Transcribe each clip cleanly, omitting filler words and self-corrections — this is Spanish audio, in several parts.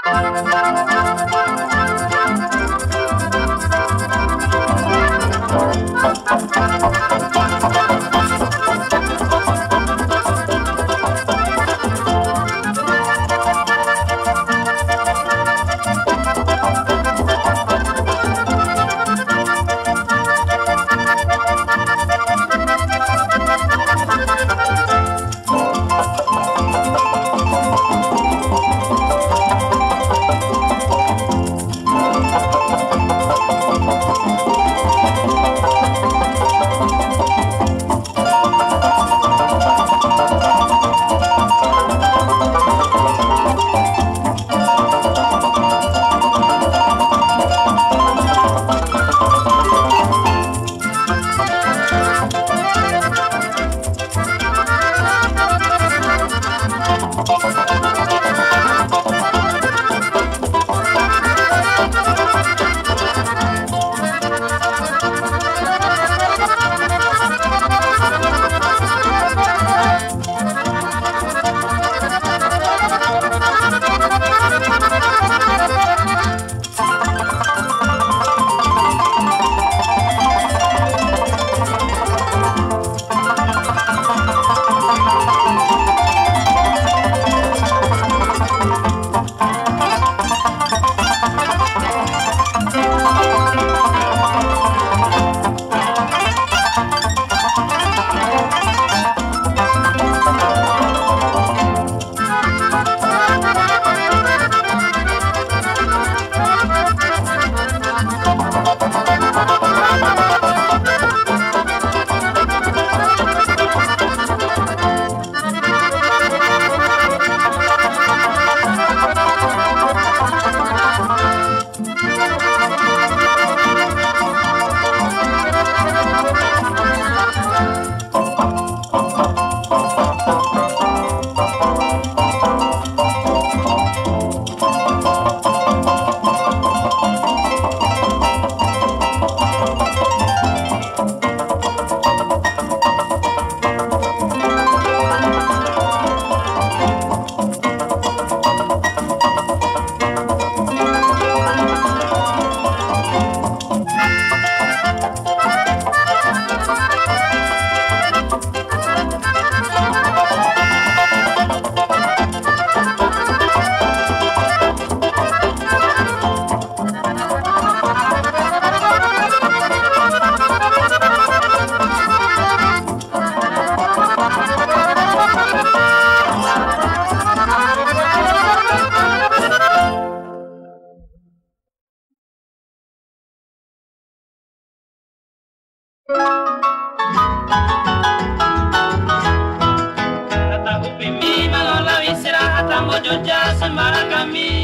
yo ya se Maracamí,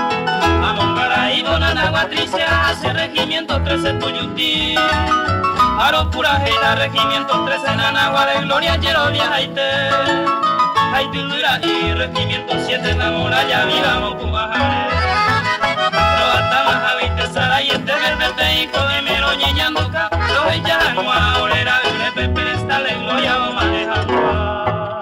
Amon Paraíbo, Nanaguatricia, hace regimiento 13 Tuyutí, Aro Purajera, regimiento 13 Nanagua de Gloria, Yerovia, Haite, Haitulura y regimiento 7 La Muralla, Vilamo, Cubajare, Roatama, Javite, Sara y este verde, hijo de Mero, Ñeñanduca, los Echaranguá, Orera, Pepe, Perestale, Gloria, Omanejandua.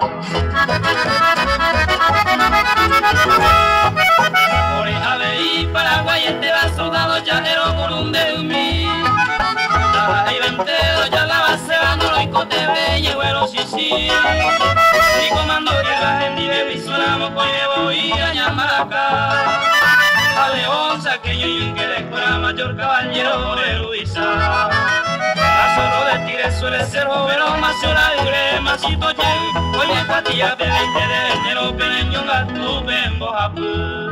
Ore Aveí, Paraguay, este va soldado llanero por un deumí. Taja y Ventedo, ya la base Bandolo y Cotebe, Yegüero, sí. Y comando guerra, en Dive, Visolamo, Coyebo y Añamaraca. A León, Saqueño y un que decora mayor caballero de Luisa. A Zorro de Tigre suele ser joven, Maciora de Ure, Macito Yen. Hoy me cuatilla de 20 de enero, Peneño, Gatu, Bembo, Japú.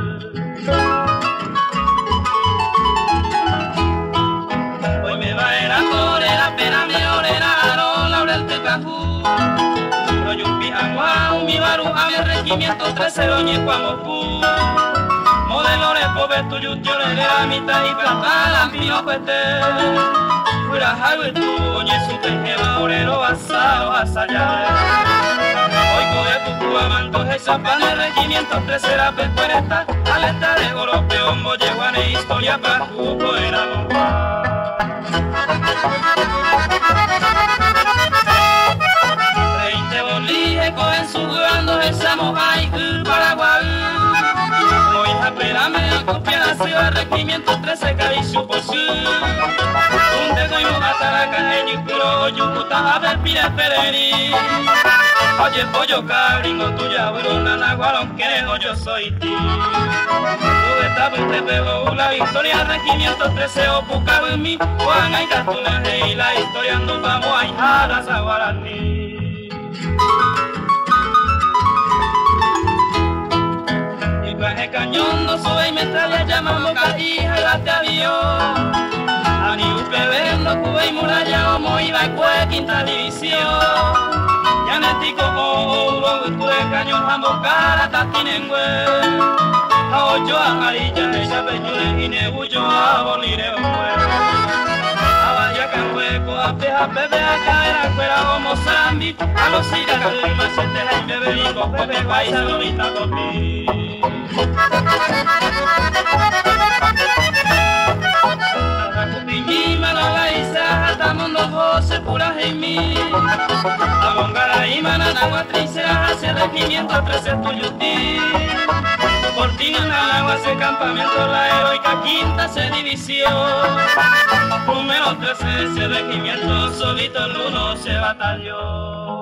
Hoy me va a era torera, pena me orera, aro, laurel te cajú. Royumpi, agua, mi baru, a mi regimiento 13, oñe, cuamopú. Modelo de pobre tuyo, yo le la mitad y plata, la mío, cueste. Fuera Jaime tú, oye su tejema, orero, basado, asallado. Hoy coge tu cuamanto, esa pana, el regimiento 13, la pescuereta, aleta de golopeo, molleguane, historia para tu poera, Reinte bolige, cogen su guando, esa moja y Paraguay. Hoy apérame. nació el regimiento 13 Cabichu por su. Un dedo y mugatara cajeño pero yucuta a ver pire pereri. Oye pollo cabringo tuya bruna naguarón que yo soy ti. Tú estás te pego la victoria regimiento 13 o pucabumi. Juan hay cartunas y la historia nos vamos a hijadas a Guaraní. Baje cañón, no sube y metralla, llamamos hija la te avión. A ni UPB, no cube y muralla, como iba y cue, quinta división. Ya netico oro, tuve cañón, jambo cara, tatinengüe. A ocho amarilla, ella peñule, y nebullo, a bolire, a vaya canhueco, a peja, bebé, a caer, a cuera, como zambi. A los ira, calma, se te la y bebé, y con pepe, paisa, lomita, copi. Kupinjima la laisa hata mundo jose pura heimi. Abongara imana na guatricera hacia regimiento 13 tuyuti. Portina na agua ese campamento la heroica quinta se división. Número 13 ese regimiento solito el uno se batalló.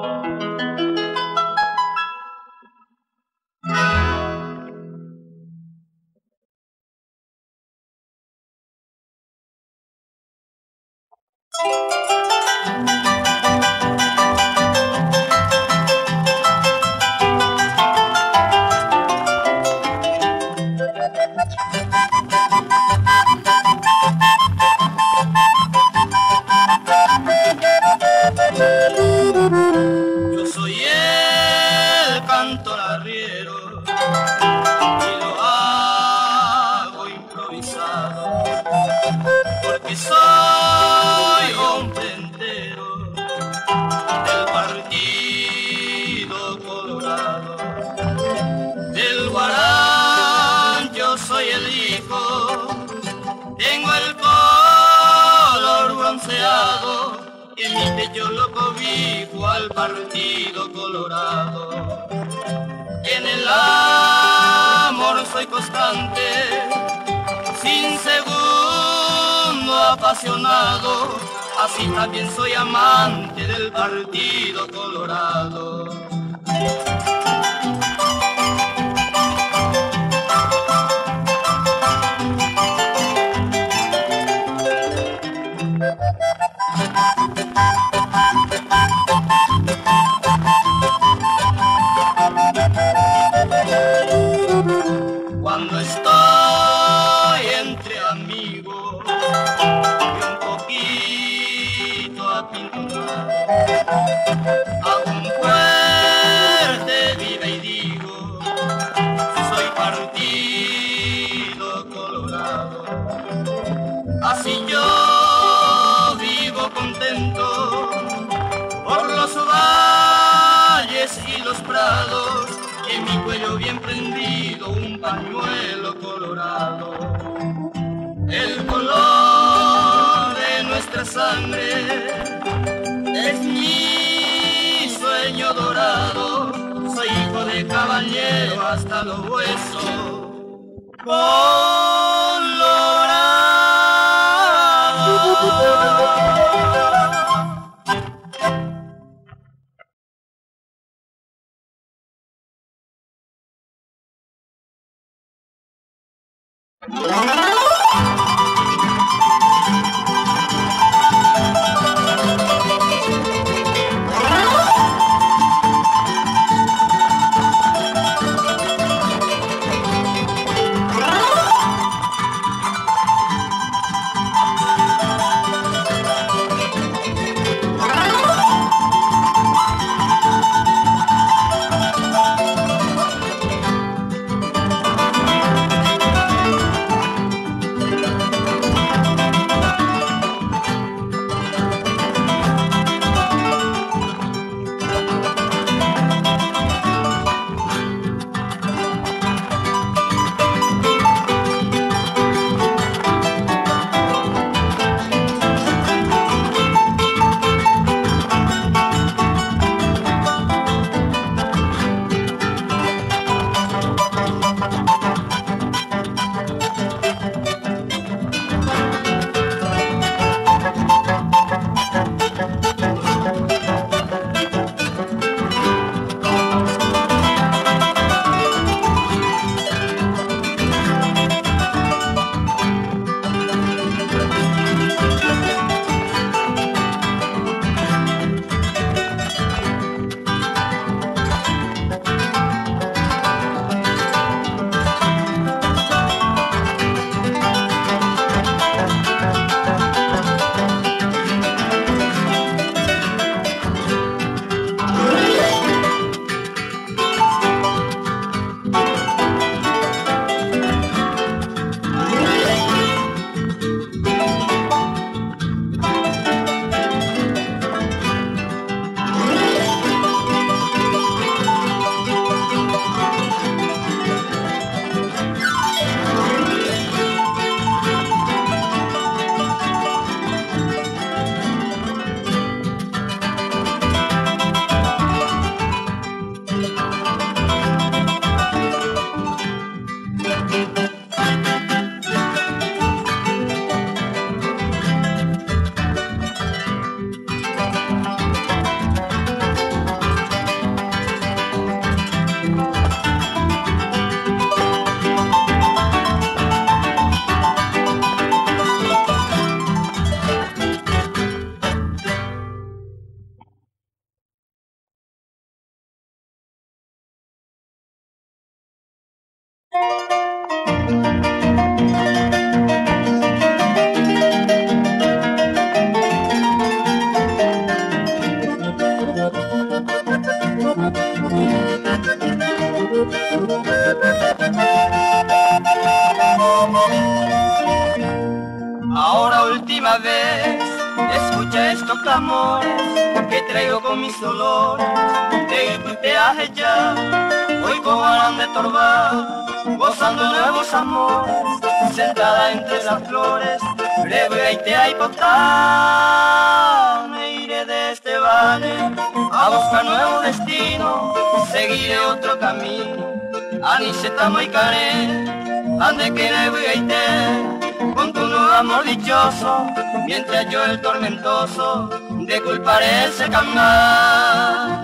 Yo soy el cantor arriero y lo hago improvisado porque soy hombre entero del partido colorado. Del Guarán yo soy el hijo, tengo el color bronceado. En mi pecho lo cobijo al partido colorado. En el amor soy constante, sin segundo apasionado. Así también soy amante del partido colorado. Cuando estoy entre amigos y un poquito apintonado, hago un fuerte vive y digo, soy partido colorado. Así yo vivo contento por los valles y los prados, y en mi cuello bien prendido un pañuelo colorado. El color de nuestra sangre es mi sueño dorado. Soy hijo de caballero hasta los huesos colorado. Escucha estos clamores que traigo con mis dolores, de tu viaje ya, hoy cobarán de torbar, gozando nuevos amores, sentada entre las flores, breve y te hay me iré de este valle, a buscar nuevo destino, seguiré otro camino, aniseta muy caré, ande que breve y te, con tu nuevo amor dichoso, mientras yo el tormentoso de culparé ese cantar.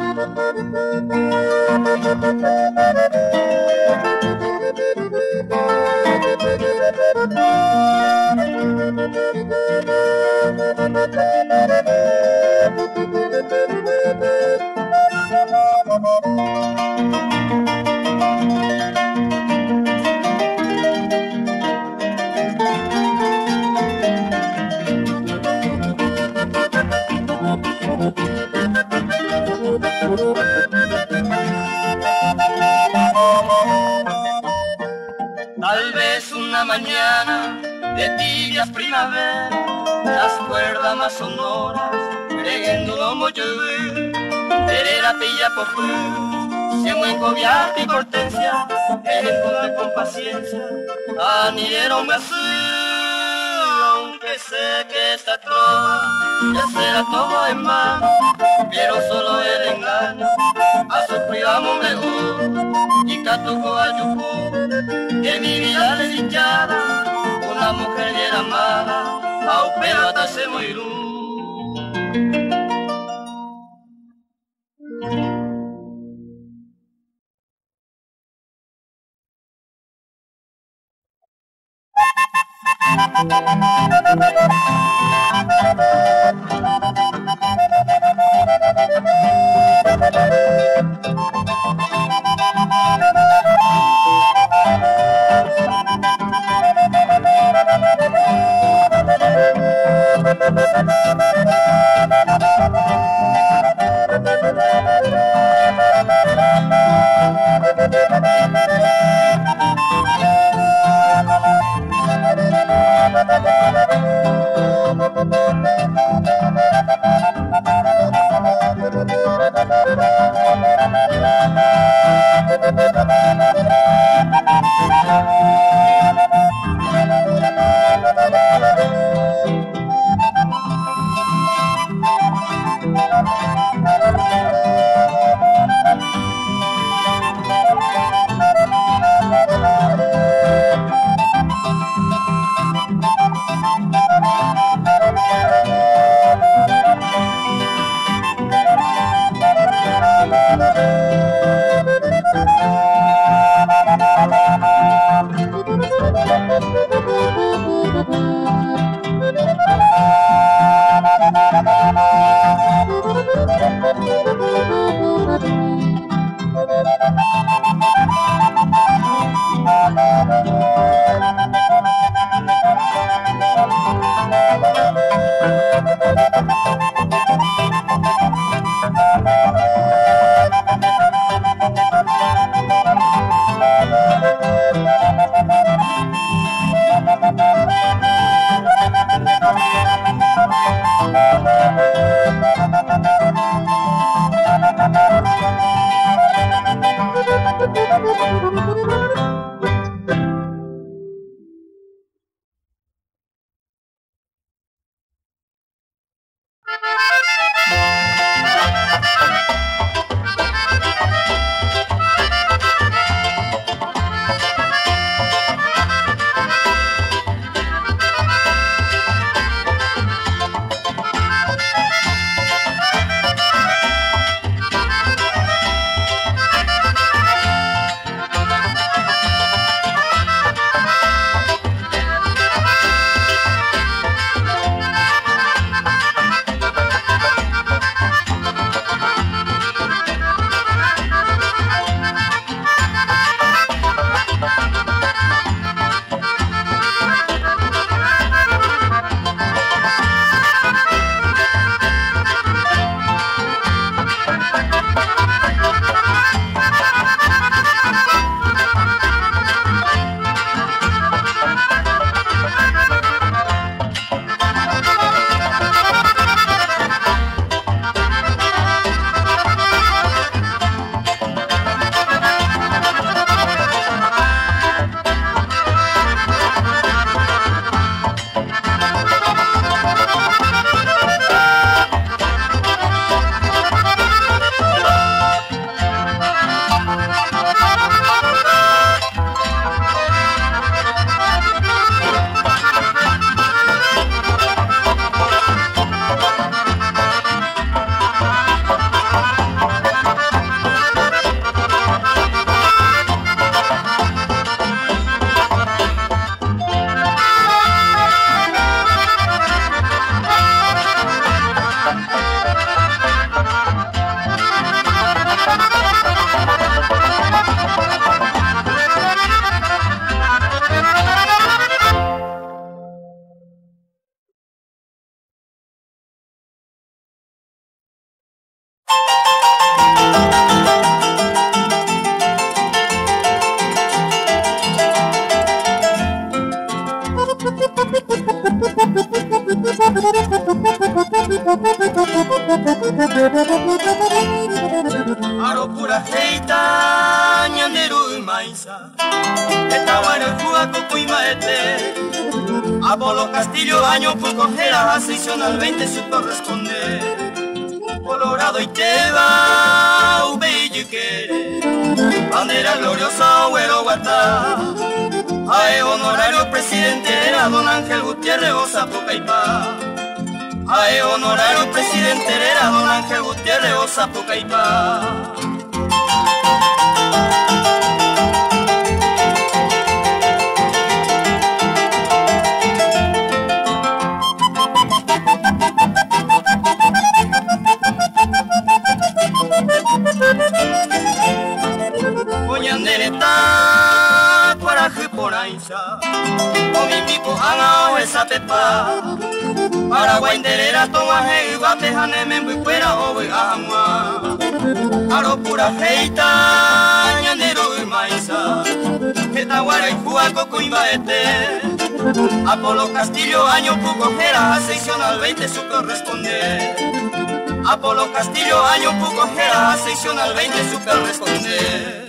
Tal vez una mañana de tibias primaveras, las cuerdas más sonoras, creyendo lomo llover, terera pilla popú, siendo encobiarte y cortesia, ejemplo con paciencia, anidero me aunque sé que esta trova ya será todo en mano, pero solo el engaño, a su privamo me y catuco a yucu, que mi vida desdichada, una mujer bien amada, a pero hasta se morirú. Aro pura heita ñanderu maisa Etawara juaco cuimaete Apolo Castillo año poco era seccional 20 su corresponde Colorado y Teba Ubello quiere Bandera gloriosa Güero Guatá Ae honorario presidente era don Ángel Gutiérrez Ozapucaipá Ae honorario presidente era don Ángel Gutiérrez Ozapucaipá Oñandereta Cuaraje por Aiza Omi pipo angao esa pepa Paraguay nderera tomaje Ubate haneme mbuikwera owe ahamwa Aro pura heita Ñanderu maiza Etaguara y Juaco cuimaete Apolo Castillo año Pucojera seccional 20 su corresponde Apolo Castillo año Pucojera seccional 20 su corresponde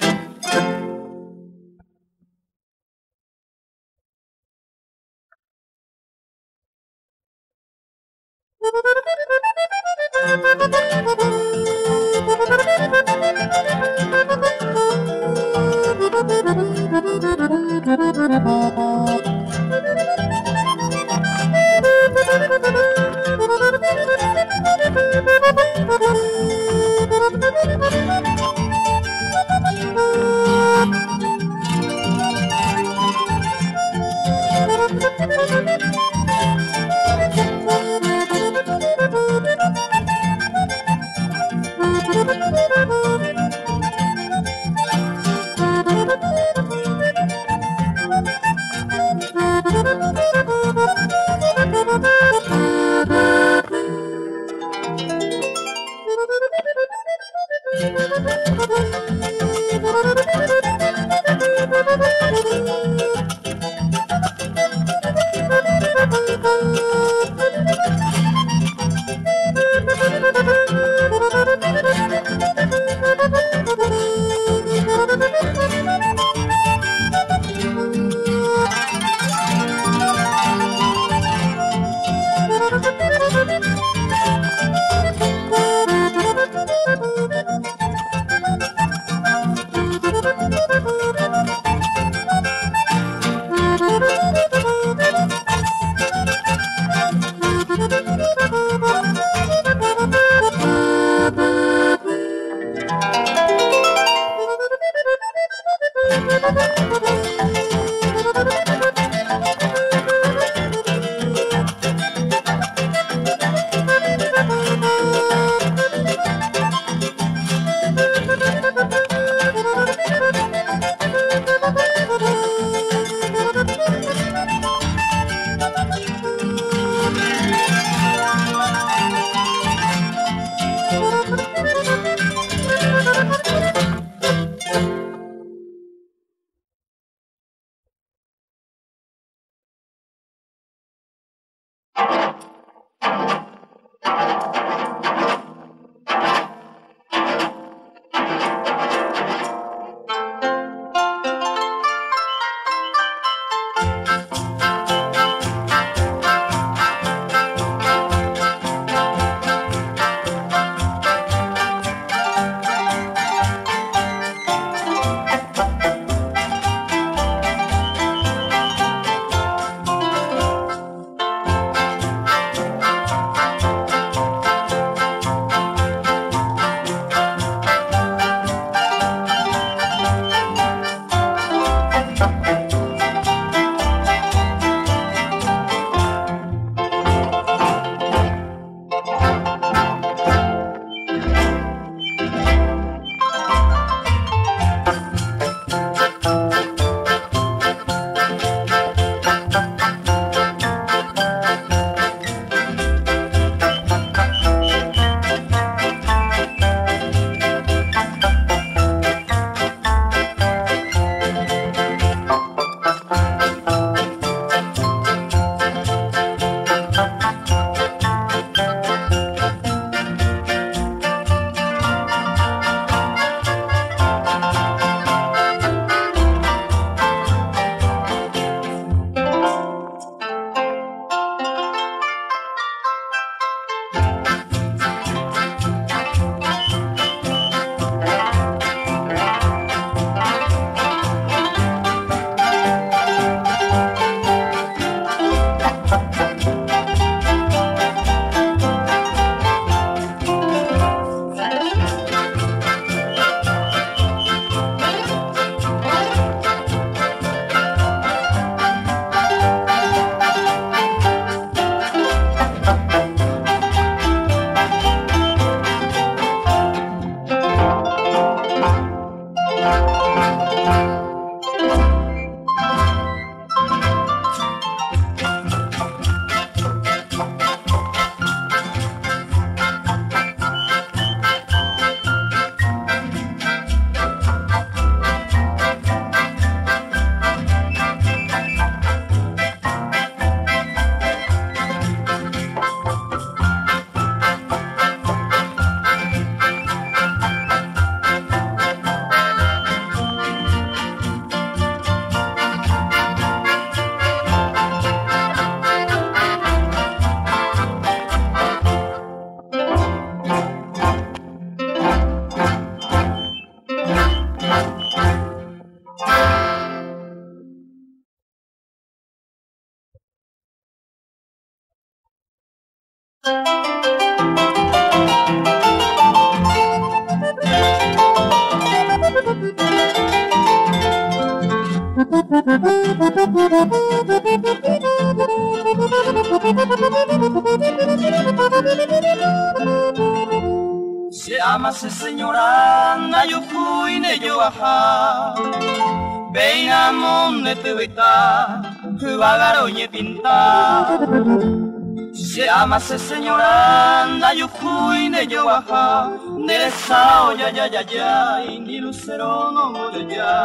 Se amase señora, na yo fui ne yo baja, veina monte tuita, vagaro ye pinta. Se amase señora, na yo fui ne yo baja, de sao ya ya ya ya, ni lucero no moyo ya.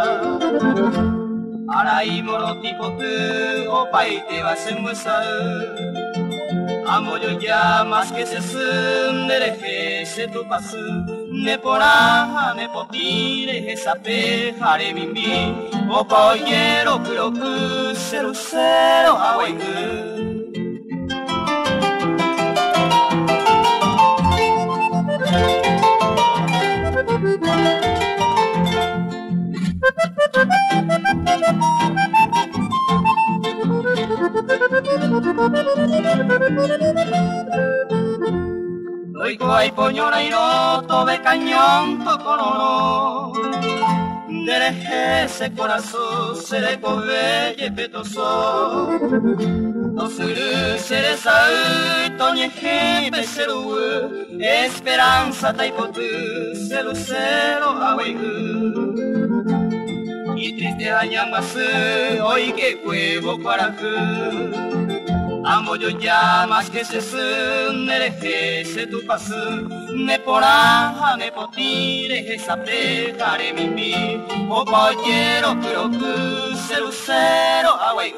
Arai moroti potu, opai te va se muesa. Amo yo ya más que se sundereje se tu pasu ne pora ne potire esa pejare mimi opa oyero kuroku seru seru hawaii. Oiko ai poñora iro tobe cañón tocororo dereje ese corazón seré cobelle petoso tosuru seré sai toñeje peseru esperanza taipotu cero cero awegu y triste añamasu hoy que cuevo cuaraku. Amo yo ya más que se sundereje se tu pasu ne pora ne potire esa pejare mimi opa oyero kuroku seru cero awei.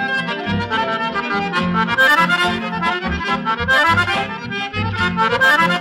Thank you.